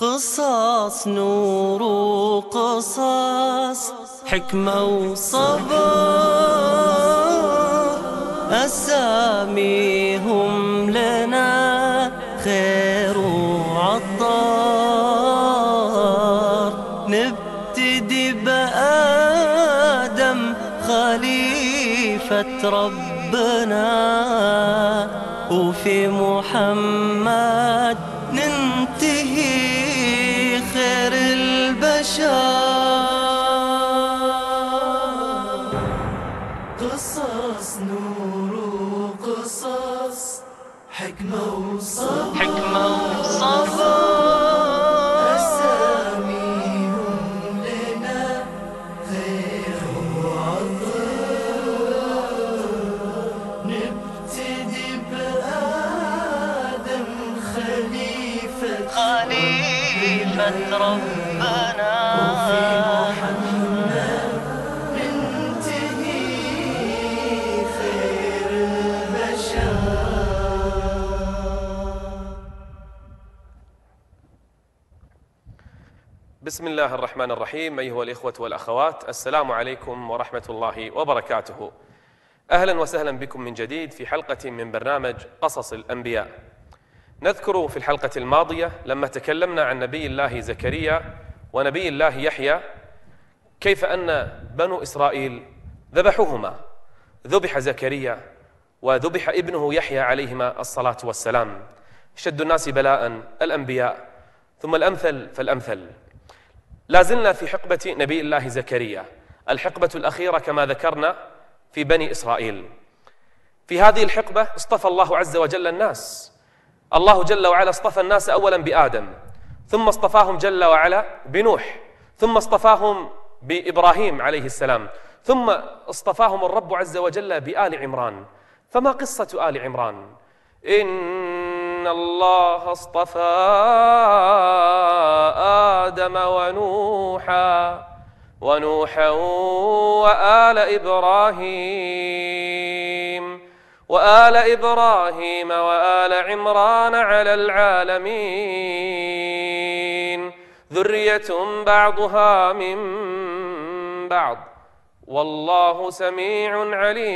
قصص نور وقصص حكمة وصبر، أساميهم لنا خير وعطار. نبتدي بآدم خليفة ربنا، وفي محمد ننتهي خير البشر. قصص نور وقصص حكمة وصبر، أساميهم لنا خير وعطر. نبتدي بآدم خليفة ربنا، وفي محمد ننتهي خير البشر. بسم الله الرحمن الرحيم. أيها الإخوة والأخوات، السلام عليكم ورحمة الله وبركاته. أهلا وسهلا بكم من جديد في حلقة من برنامج قصص الأنبياء. نذكر في الحلقة الماضية لما تكلمنا عن نبي الله زكريا ونبي الله يحيى كيف أن بنو إسرائيل ذبحوهما، ذبح زكريا وذبح ابنه يحيى عليهما الصلاة والسلام. شد الناس بلاء الأنبياء، ثم الأمثل فالأمثل. لازلنا في حقبة نبي الله زكريا، الحقبة الأخيرة كما ذكرنا في بني إسرائيل. في هذه الحقبة اصطفى الله عز وجل الناس. الله جل وعلا اصطفى الناس أولا بآدم، ثم اصطفاهم جل وعلا بنوح، ثم اصطفاهم بإبراهيم عليه السلام، ثم اصطفاهم الرب عز وجل بآل عمران. فما قصة آل عمران؟ إن الله اصطفى آدم ونوحا وآل إبراهيم وآل عمران على العالمين، ذرية بعضها من بعض والله سميع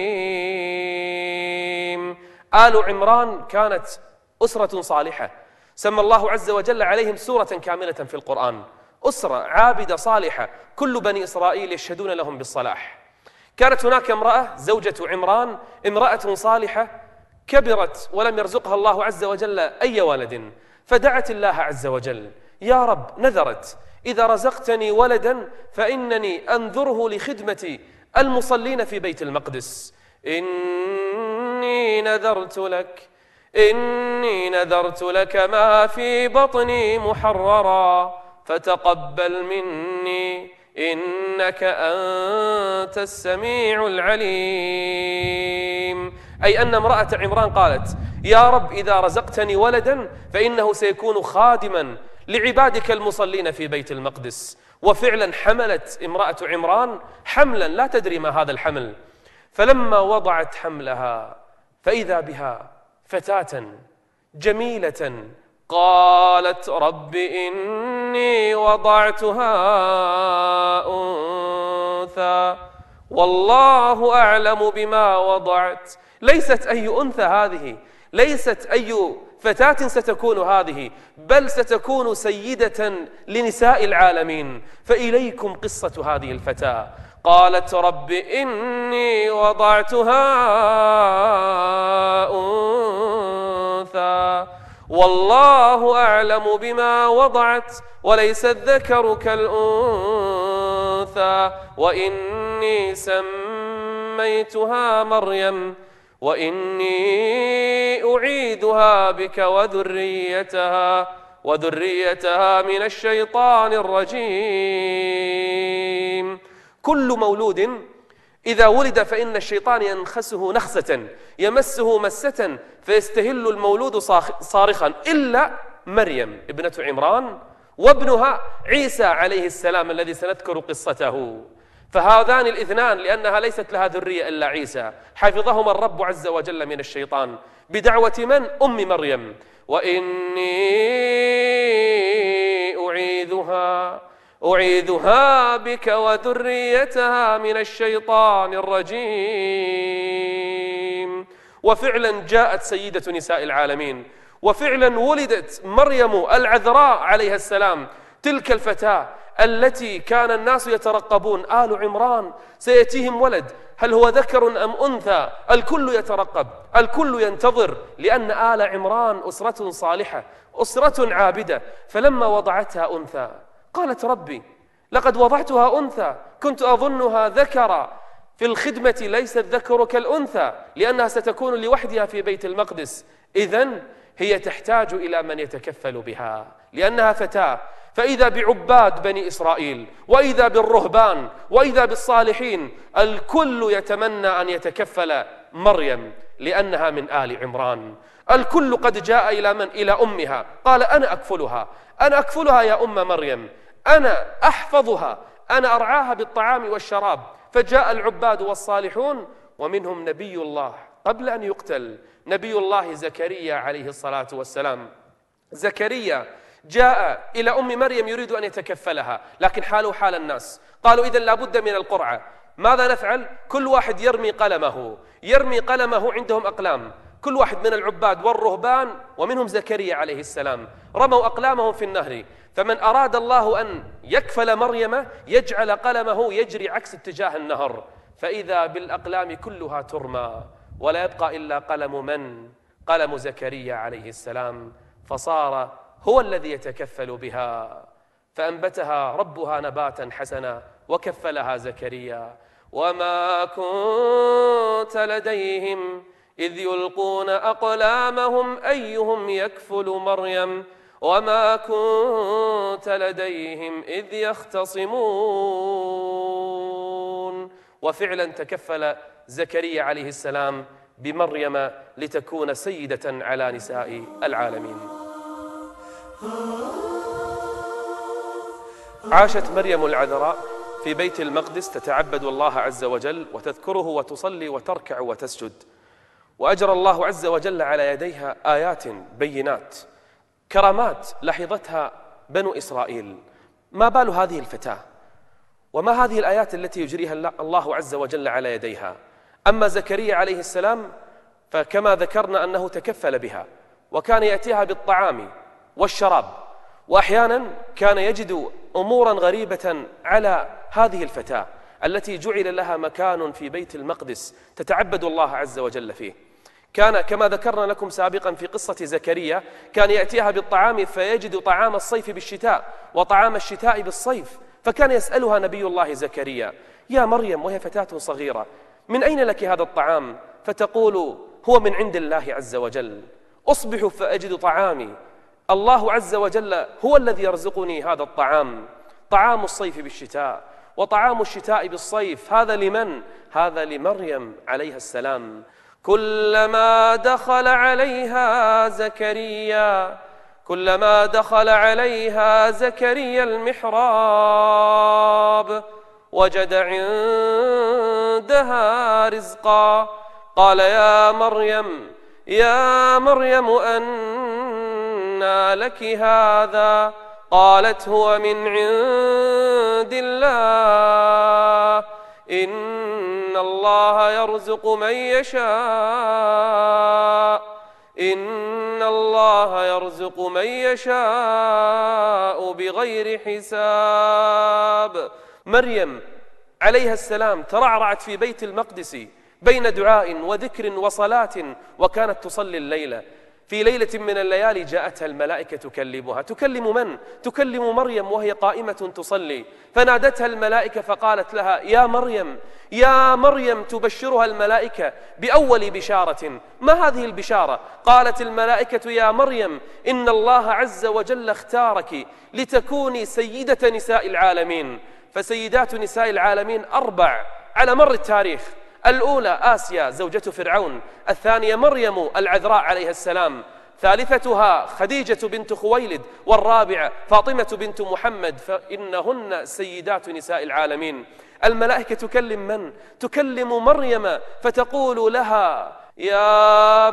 عليم. آل عمران كانت أسرة صالحة، سمى الله عز وجل عليهم سورة كاملة في القرآن. أسرة عابدة صالحة، كل بني إسرائيل يشهدون لهم بالصلاح. كانت هناك امرأة زوجة عمران، امرأة صالحة كبرت ولم يرزقها الله عز وجل أي ولد، فدعت الله عز وجل: يا رب، نذرت إذا رزقتني ولدا فإنني أنذره لخدمة المصلين في بيت المقدس. إني نذرت لك ما في بطني محررا فتقبل مني إنك أنت السميع العليم. أي أن امرأة عمران قالت: يا رب، إذا رزقتني ولدا فإنه سيكون خادما لعبادك المصلين في بيت المقدس. وفعلا حملت امرأة عمران حملا لا تدري ما هذا الحمل، فلما وضعت حملها فإذا بها فتاة جميلة قالت: رب إني وضعتها أنثى والله أعلم بما وضعت. ليست أي أنثى هذه، ليست أي فتاة ستكون هذه، بل ستكون سيدة لنساء العالمين. فإليكم قصة هذه الفتاة. قالت: رب إني وضعتها أنثى والله أعلم بما وضعت وليس الذكر كالأنثى وإني سميتها مريم وإني أعيدها بك وذريتها من الشيطان الرجيم. كل مولود إذا ولد فإن الشيطان ينخسه نخسة، يمسه مسة فيستهل المولود صارخا، إلا مريم ابنة عمران وابنها عيسى عليه السلام الذي سنذكر قصته. فهذان الاثنان لأنها ليست لها ذرية إلا عيسى، حفظهما الرب عز وجل من الشيطان بدعوة من؟ أم مريم. وإني أعيذها بك وذريتها من الشيطان الرجيم. وفعلا جاءت سيدة نساء العالمين، وفعلا ولدت مريم العذراء عليها السلام، تلك الفتاة التي كان الناس يترقبون، آل عمران سيأتيهم ولد، هل هو ذكر أم أنثى؟ الكل يترقب، الكل ينتظر، لأن آل عمران أسرة صالحة، أسرة عابدة. فلما وضعتها أنثى قالت ربي لقد وضعتها أنثى، كنت أظنها ذكرا، في الخدمة ليس الذكر كالأنثى، لأنها ستكون لوحدها في بيت المقدس، إذن هي تحتاج إلى من يتكفل بها لأنها فتاة. فإذا بعباد بني إسرائيل، وإذا بالرهبان، وإذا بالصالحين، الكل يتمنى أن يتكفل مريم لأنها من آل عمران. الكل قد جاء إلى من؟ إلى أمها، قال أنا أكفلها، أنا أكفلها يا أم مريم، أنا أحفظها، أنا أرعاها بالطعام والشراب. فجاء العباد والصالحون، ومنهم نبي الله قبل أن يقتل، نبي الله زكريا عليه الصلاة والسلام. زكريا جاء إلى أم مريم يريد أن يتكفلها، لكن حاله حال الناس، قالوا إذن لابد من القرعة، ماذا نفعل؟ كل واحد يرمي قلمه، يرمي قلمه، عندهم أقلام، كل واحد من العباد والرهبان ومنهم زكريا عليه السلام رموا أقلامهم في النهر. فمن أراد الله أن يكفل مريم يجعل قلمه يجري عكس اتجاه النهر، فإذا بالأقلام كلها ترمى ولا يبقى إلا قلم من؟ قلم زكريا عليه السلام، فصار هو الذي يتكفل بها، فأنبتها ربها نباتا حسنا وكفلها زكريا. وما كنت لديهم إذ يلقون أقلامهم أيهم يكفل مريم وما كنت لديهم إذ يختصمون. وفعلا تكفل زكريا عليه السلام بمريم لتكون سيدة على نساء العالمين. عاشت مريم العذراء في بيت المقدس تتعبد الله عز وجل وتذكره وتصلي وتركع وتسجد، وأجرى الله عز وجل على يديها آيات بينات، كرامات لحظتها بنو إسرائيل. ما بال هذه الفتاة؟ وما هذه الآيات التي يجريها الله عز وجل على يديها؟ أما زكريا عليه السلام فكما ذكرنا أنه تكفل بها، وكان يأتيها بالطعام والشراب، وأحيانا كان يجد أمورا غريبة على هذه الفتاة التي جعل لها مكان في بيت المقدس تتعبد الله عز وجل فيه. كان كما ذكرنا لكم سابقا في قصة زكريا، كان يأتيها بالطعام فيجد طعام الصيف بالشتاء وطعام الشتاء بالصيف، فكان يسألها نبي الله زكريا يا مريم وهي فتاة صغيرة من أين لك هذا الطعام؟ فتقول هو من عند الله عز وجل، أصبح فأجد طعامي، الله عز وجل هو الذي يرزقني هذا الطعام، طعام الصيف بالشتاء وطعام الشتاء بالصيف. هذا لمن؟ هذا لمريم عليها السلام. كلما دخل عليها زكريا المحراب وجد عندها رزقا قال يا مريم أنى لك هذا؟ قالت هو من عند الله إن الله يرزق من يشاء بغير حساب. مريم عليها السلام ترعرعت في بيت المقدس بين دعاء وذكر وصلاة، وكانت تصلي الليلة. في ليلة من الليالي جاءتها الملائكة تكلمها. تكلم من؟ تكلم مريم وهي قائمة تصلي، فنادتها الملائكة فقالت لها يا مريم تبشرها الملائكة بأول بشارة. ما هذه البشارة؟ قالت الملائكة يا مريم إن الله عز وجل اختارك لتكوني سيدة نساء العالمين. فسيدات نساء العالمين 4 على مر التاريخ: الأولى آسيا زوجة فرعون، الثانية مريم العذراء عليها السلام، ثالثتها خديجة بنت خويلد، والرابعة فاطمة بنت محمد، فإنهن سيدات نساء العالمين. الملائكة تكلم من؟ تكلم مريم فتقول لها يا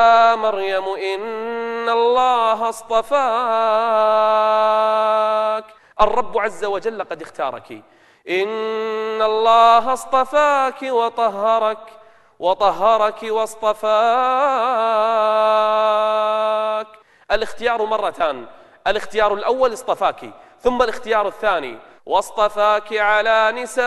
مريم إن الله اصطفاك الرب عز وجل قد اختارك. إن الله اصطفاك وطهرك واصطفاك. الاختيار مرتان، الاختيار الأول اصطفاك، ثم الاختيار الثاني واصطفاك على نساء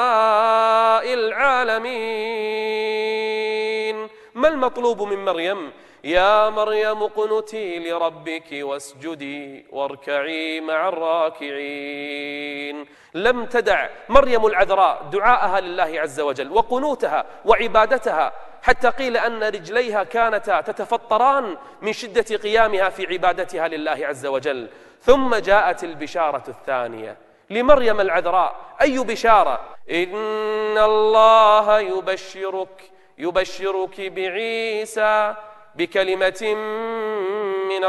العالمين. ما المطلوب من مريم؟ يا مريم اقنتي لربك واسجدي واركعي مع الراكعين. لم تدع مريم العذراء دعاءها لله عز وجل وقنوتها وعبادتها، حتى قيل أن رجليها كانتا تتفطران من شدة قيامها في عبادتها لله عز وجل. ثم جاءت البشارة الثانية لمريم العذراء. أي بشارة؟ إن الله يبشرك بعيسى بكلمة من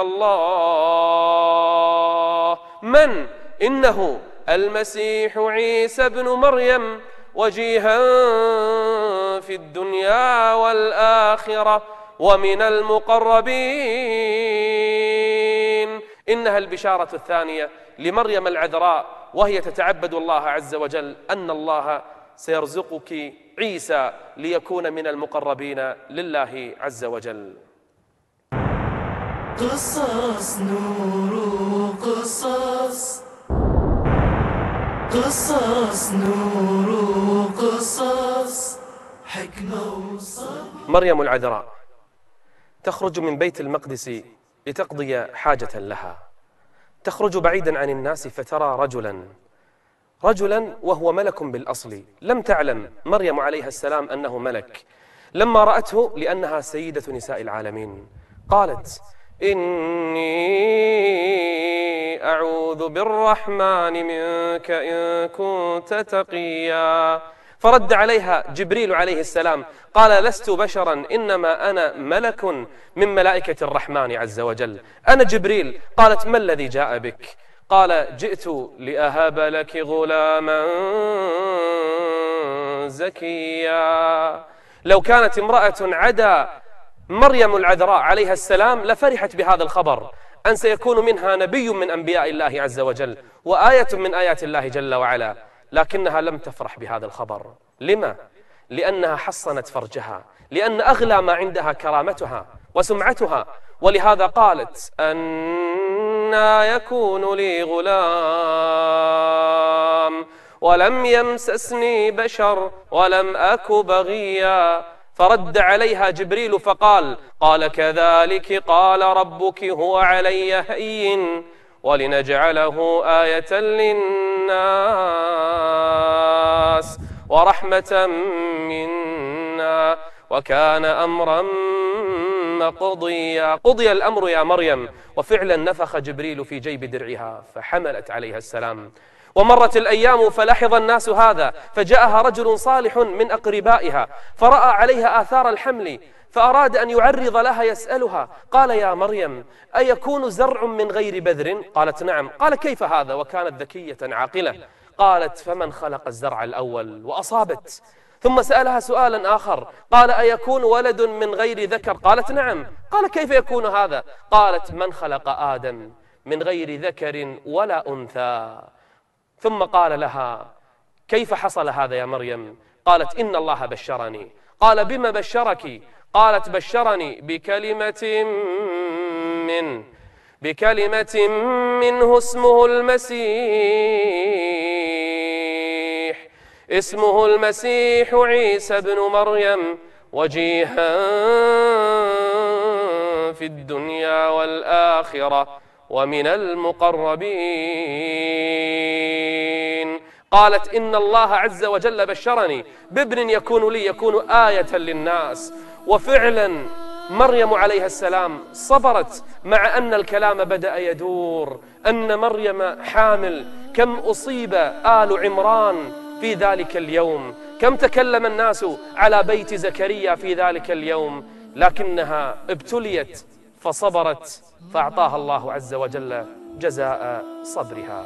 الله. من؟ إنه المسيح عيسى ابن مريم، وجيها في الدنيا والآخرة ومن المقربين. إنها البشارة الثانية لمريم العذراء وهي تتعبد الله عز وجل أن الله سيرزقك عيسى ليكون من المقربين لله عز وجل. قصص نور قصص، قصص نور قصص، حكمة وصبر. مريم العذراء تخرج من بيت المقدس لتقضي حاجة لها، تخرج بعيدا عن الناس فترى رجلا وهو ملك بالأصل. لم تعلم مريم عليها السلام أنه ملك. لما رأته لأنها سيدة نساء العالمين قالت إني أعوذ بالرحمن منك إن كنت تقيا. فرد عليها جبريل عليه السلام قال لست بشرا إنما أنا ملك من ملائكة الرحمن عز وجل، أنا جبريل. قالت ما الذي جاء بك؟ قال جئت لأهب لك غلاما زكيا. لو كانت امرأة عدا مريم العذراء عليها السلام لفرحت بهذا الخبر أن سيكون منها نبي من أنبياء الله عز وجل وآية من آيات الله جل وعلا، لكنها لم تفرح بهذا الخبر. لما؟ لأنها حصنت فرجها، لأن أغلى ما عندها كرامتها وسمعتها، ولهذا قالت أنى يكون لي غلام ولم يمسسني بشر ولم أك بغيا. فرد عليها جبريل فقال كذلك قال ربك هو علي هين ولنجعله آية للناس ورحمة منا وكان أمرا مقضيا. قضي الأمر يا مريم. وفعلا نفخ جبريل في جيب درعها فحملت عليها السلام. ومرت الأيام فلحظ الناس هذا، فجاءها رجل صالح من أقربائها فرأى عليها آثار الحمل فأراد أن يعرض لها يسألها قال يا مريم أيكون زرع من غير بذر؟ قالت نعم. قال كيف هذا؟ وكانت ذكية عاقلة. قالت فمن خلق الزرع الأول؟ وأصابت. ثم سألها سؤالا آخر قال أيكون ولد من غير ذكر؟ قالت نعم. قال كيف يكون هذا؟ قالت من خلق آدم من غير ذكر ولا أنثى. ثم قال لها كيف حصل هذا يا مريم؟ قالت إن الله بشرني. قال بما بشرك؟ قالت بشرني بكلمة منه اسمه المسيح عيسى بن مريم وجيها في الدنيا والآخرة ومن المقربين. قالت إن الله عز وجل بشرني بابن يكون لي يكون آية للناس. وفعلا مريم عليها السلام صبرت مع أن الكلام بدأ يدور أن مريم حامل. كم أصيب آل عمران في ذلك اليوم، كم تكلم الناس على بيت زكريا في ذلك اليوم، لكنها ابتليت فصبرت فأعطاها الله عز وجل جزاء صبرها.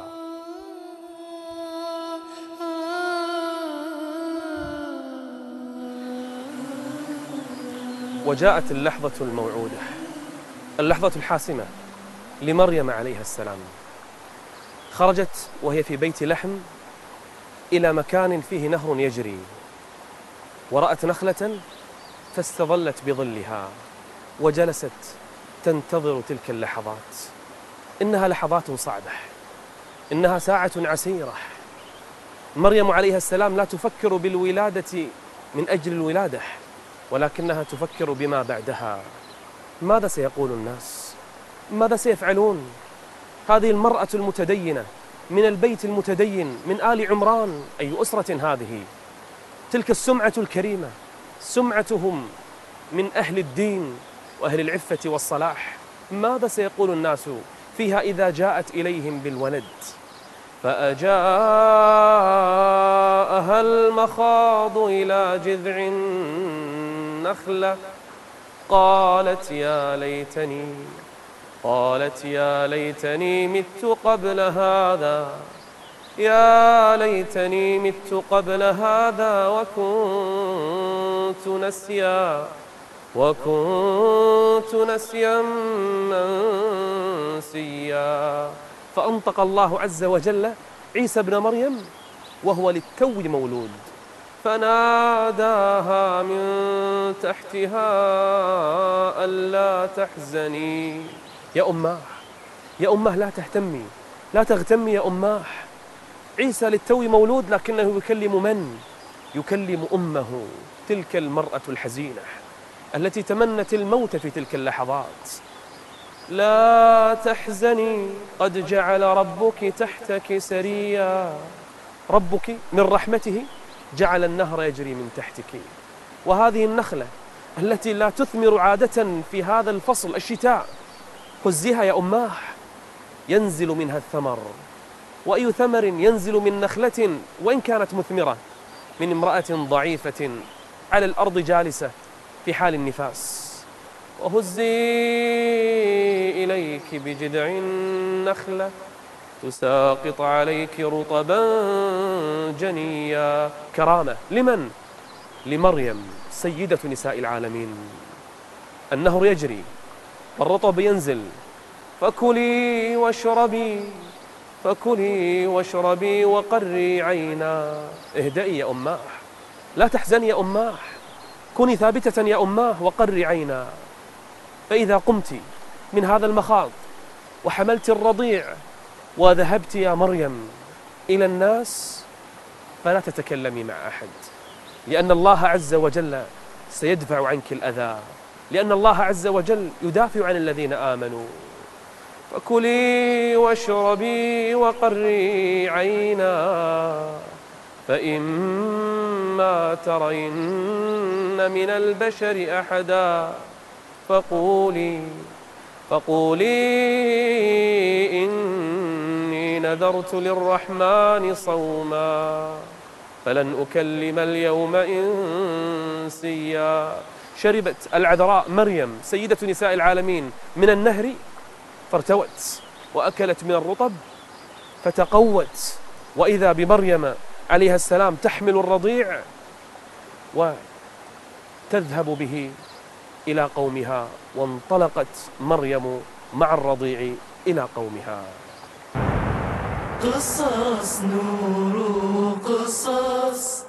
وجاءت اللحظة الموعودة، اللحظة الحاسمة لمريم عليها السلام. خرجت وهي في بيت لحم إلى مكان فيه نهر يجري، ورأت نخلة فاستظلت بظلها وجلست تنتظر تلك اللحظات. إنها لحظات صعبة، إنها ساعة عسيرة. مريم عليها السلام لا تفكر بالولادة من أجل الولادة، ولكنها تفكر بما بعدها. ماذا سيقول الناس؟ ماذا سيفعلون؟ هذه المرأة المتدينة من البيت المتدين من آل عمران، أي أسرة هذه؟ تلك السمعة الكريمة، سمعتهم من أهل الدين وأهل العفة والصلاح. ماذا سيقول الناس فيها إذا جاءت إليهم بالولد؟ فأجاءها المخاض إلى جذع النخلة قالت يا ليتني مت قبل هذا، يا ليتني مت قبل هذا وكنت نسيا منسيا. فأنطق الله عز وجل عيسى ابن مريم وهو للتو مولود، فناداها من تحتها ألا تحزني. يا أماه لا تهتمي، لا تغتمي يا أماه. عيسى للتو مولود، لكنه يكلم من؟ يكلم أمه، تلك المرأة الحزينة التي تمنت الموت في تلك اللحظات. لا تحزني قد جعل ربك تحتك سريا. ربك من رحمته جعل النهر يجري من تحتك. وهذه النخلة التي لا تثمر عادة في هذا الفصل الشتاء، هزيها يا أماه ينزل منها الثمر. وأي ثمر ينزل من نخلة وإن كانت مثمرة من امرأة ضعيفة على الأرض جالسة في حال النفاس؟ وهزي إليك بجذع النخلة تساقط عليك رطبا جنيا. كرامة لمن؟ لمريم سيدة نساء العالمين. النهر يجري والرطب ينزل، فكلي واشربي وقري عينا. اهدئي يا أماه، لا تحزني يا أماه، كوني ثابتة يا أماه وقري عينا. فإذا قمت من هذا المخاض وحملت الرضيع وذهبت يا مريم إلى الناس، فلا تتكلمي مع أحد، لأن الله عز وجل سيدفع عنك الأذى، لأن الله عز وجل يدافع عن الذين آمنوا. فكلي واشربي وقري عينا، فإما ترين من البشر أحدا فقولي إني نذرت للرحمن صوما فلن أكلم اليوم إنسيا. شربت العذراء مريم سيدة نساء العالمين من النهر فارتوت، وأكلت من الرطب فتقوت، وإذا بمريم عليها السلام تحمل الرضيع وتذهب به إلى قومها. وانطلقت مريم مع الرضيع إلى قومها. قصص نور قصص،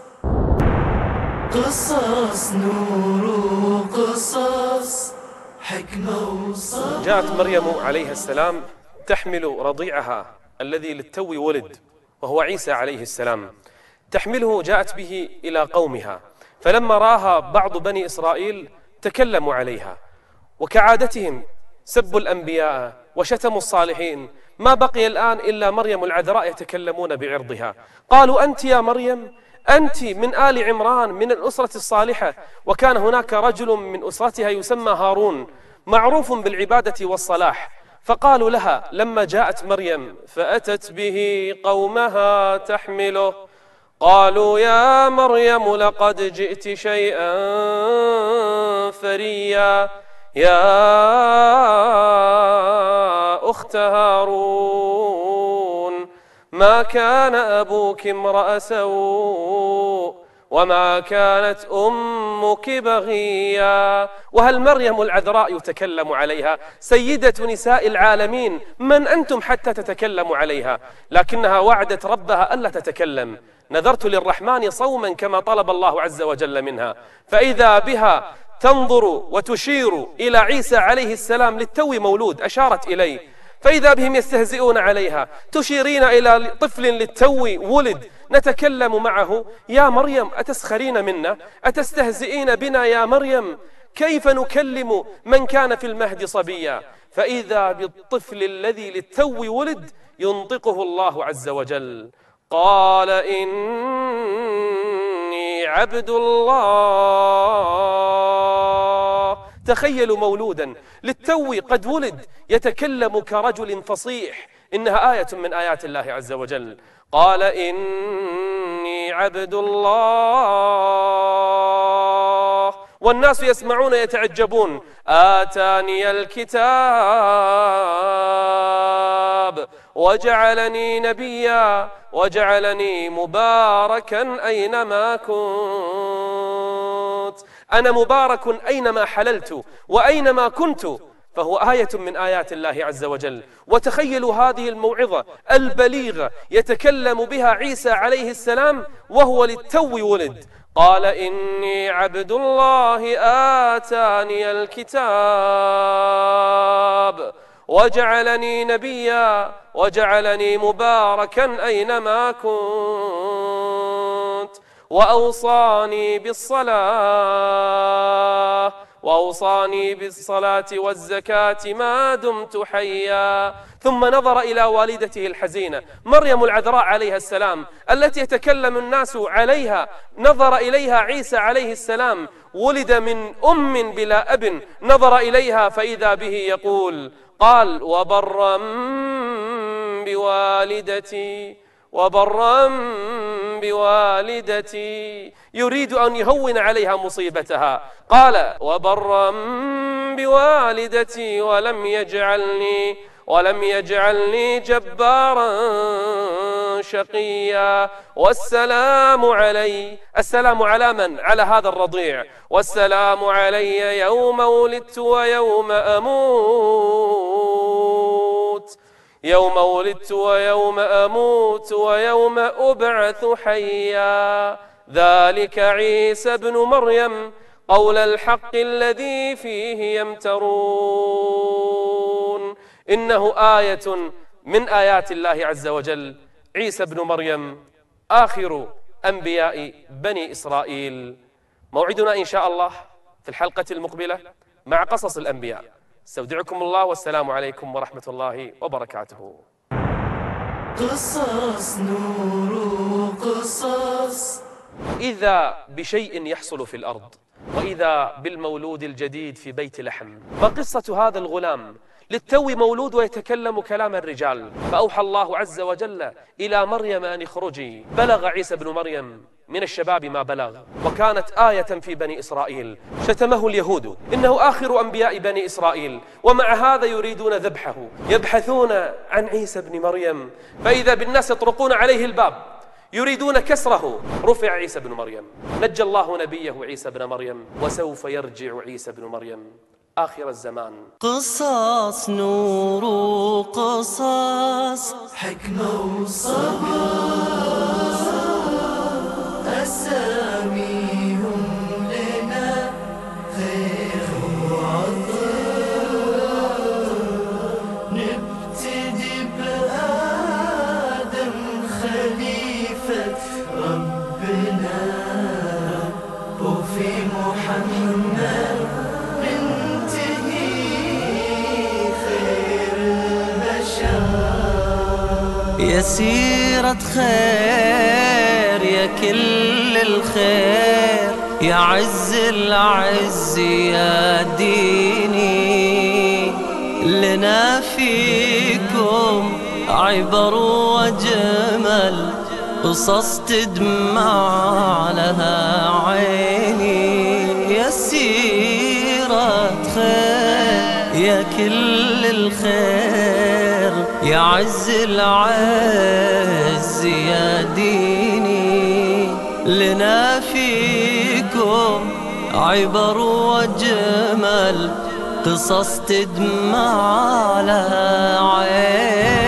قصص نور قصص، حكمة وصبر. جاءت مريم عليها السلام تحمل رضيعها الذي للتو ولد وهو عيسى عليه السلام، تحمله، جاءت به إلى قومها. فلما راها بعض بني إسرائيل تكلموا عليها، وكعادتهم سبوا الأنبياء وشتموا الصالحين. ما بقي الآن إلا مريم العذراء يتكلمون بعرضها. قالوا أنت يا مريم، أنت من آل عمران من الأسرة الصالحة. وكان هناك رجل من أسرتها يسمى هارون معروف بالعبادة والصلاح. فقالوا لها لما جاءت مريم فأتت به قومها تحمله، قالوا يا مريم لقد جئت شيئا فريا، يا أخت هارون ما كان أبوك امرأ سوء وما كانت أمك بغيا. وهل مريم العذراء يتكلم عليها؟ سيدة نساء العالمين، من أنتم حتى تتكلموا عليها؟ لكنها وعدت ربها ألا تتكلم. نذرت للرحمن صوما كما طلب الله عز وجل منها، فإذا بها تنظر وتشير إلى عيسى عليه السلام للتو مولود، أشارت إليه، فإذا بهم يستهزئون عليها، تشيرين إلى طفل للتو ولد نتكلم معه. يا مريم أتسخرين منا؟ أتستهزئين بنا يا مريم؟ كيف نكلم من كان في المهد صبيا؟ فإذا بالطفل الذي للتو ولد ينطقه الله عز وجل، قال إني عبد الله. تخيلوا مولودا للتو قد ولد يتكلم كرجل فصيح، إنها آية من آيات الله عز وجل. قال إني عبد الله، والناس يسمعون يتعجبون. آتاني الكتاب وجعلني نبيا وجعلني مباركا أينما كنت. أنا مبارك أينما حللت وأينما كنت، فهو آية من آيات الله عز وجل. وتخيلوا هذه الموعظة البليغة يتكلم بها عيسى عليه السلام وهو للتو ولد. قال إني عبد الله آتاني الكتاب وجعلني نبيا وجعلني مباركا أينما كنت وأوصاني بالصلاة والزكاة ما دمت حيا. ثم نظر إلى والدته الحزينة مريم العذراء عليها السلام التي يتكلم الناس عليها، نظر إليها عيسى عليه السلام ولد من أم بلا أب، نظر إليها فإذا به يقول، قال وبرا بوالدتي، يريد أن يهون عليها مصيبتها. قال وبرا بوالدتي ولم يجعلني جبارا شقيا. والسلام علي، السلام على من؟ على هذا الرضيع. والسلام علي يوم ولدت ويوم أموت ويوم أبعث حيا. ذلك عيسى ابن مريم قول الحق الذي فيه يمترون. إنه آية من آيات الله عز وجل. عيسى ابن مريم آخر أنبياء بني إسرائيل. موعدنا إن شاء الله في الحلقة المقبلة مع قصص الأنبياء. استودعكم الله والسلام عليكم ورحمة الله وبركاته. قصص نور قصص. إذا بشيء يحصل في الأرض، وإذا بالمولود الجديد في بيت لحم. ما قصة هذا الغلام؟ للتو مولود ويتكلم كلام الرجال، فأوحى الله عز وجل إلى مريم أن اخرجي. بلغ عيسى بن مريم من الشباب ما بلغ، وكانت آية في بني إسرائيل. شتمه اليهود إنه آخر أنبياء بني إسرائيل، ومع هذا يريدون ذبحه. يبحثون عن عيسى بن مريم، فإذا بالناس يطرقون عليه الباب يريدون كسره. رفع عيسى بن مريم، نجى الله نبيه عيسى بن مريم، وسوف يرجع عيسى بن مريم آخر الزمان. قصص نور قصص، حكمة وصبر، أساميهم لنا خير وعطر. نبتدي بآدم خليفة ربنا، وفي محمد ننتهي خير البشر. يا سيرة خير يا كل الخير، يا عز العز يا ديني، لنا فيكم عبر وجمل، قصص تدمع لها عيني. يا سيرة خير يا كل الخير، يا عز العز يا ديني، لنا فيكم عبر وجمل، قصص تدمع لها عين.